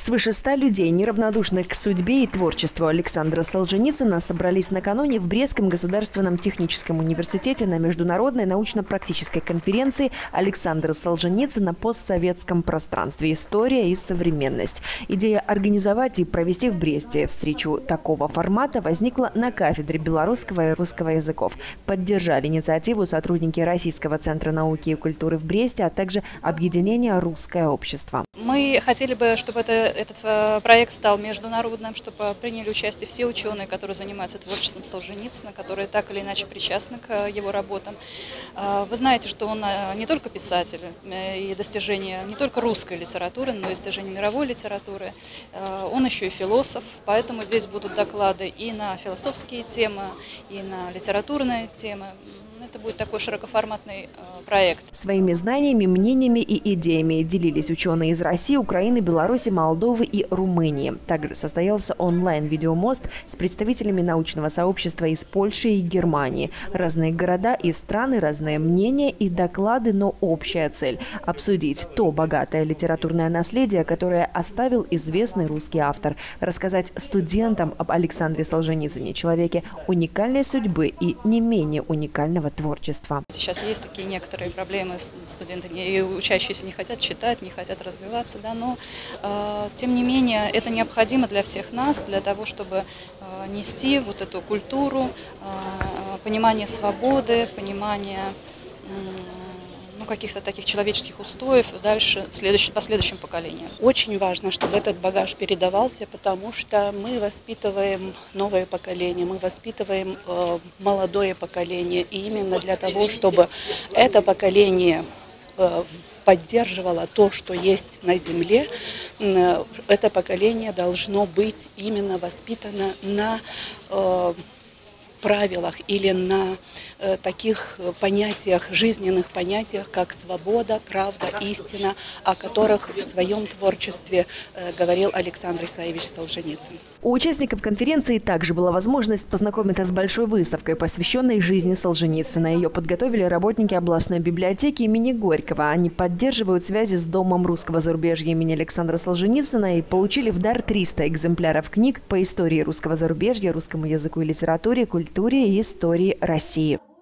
Свыше 100 людей, неравнодушных к судьбе и творчеству Александра Солженицына, собрались накануне в Брестском государственном техническом университете на международной научно-практической конференции Александра Солженицына в постсоветском пространстве. История и современность. Идея организовать и провести в Бресте встречу такого формата возникла на кафедре белорусского и русского языков. Поддержали инициативу сотрудники Российского центра науки и культуры в Бресте, а также объединения «Русское общество». Мы хотели бы, чтобы этот проект стал международным, чтобы приняли участие все ученые, которые занимаются творчеством Солженицына, которые так или иначе причастны к его работам. Вы знаете, что он не только писатель и достижения не только русской литературы, но и достижения мировой литературы. Он еще и философ, поэтому здесь будут доклады и на философские темы, и на литературные темы. Это будет такой широкоформатный проект. Своими знаниями, мнениями и идеями делились ученые из России, Украины, Беларуси, Молдовы и Румынии. Также состоялся онлайн-видеомост с представителями научного сообщества из Польши и Германии. Разные города и страны, разные мнения и доклады, но общая цель – обсудить то богатое литературное наследие, которое оставил известный русский автор, рассказать студентам об Александре Солженицыне, человеке уникальной судьбы и не менее уникального творчества. Сейчас есть такие некоторые проблемы, студенты и учащиеся не хотят читать, не хотят развиваться, да, но тем не менее это необходимо для всех нас, для того, чтобы нести вот эту культуру, понимание свободы, понимание каких-то таких человеческих устоев дальше последующим поколениям. Очень важно, чтобы этот багаж передавался, потому что мы воспитываем новое поколение, мы воспитываем молодое поколение. И именно для того, чтобы это поколение поддерживало то, что есть на земле, это поколение должно быть именно воспитано на правилах или на таких понятиях, жизненных понятиях, как свобода, правда, истина, о которых в своем творчестве говорил Александр Исаевич Солженицын. У участников конференции также была возможность познакомиться с большой выставкой, посвященной жизни Солженицына. Ее подготовили работники областной библиотеки имени Горького. Они поддерживают связи с Домом русского зарубежья имени Александра Солженицына и получили в дар 300 экземпляров книг по истории русского зарубежья, русскому языку и литературе, культуре и истории России.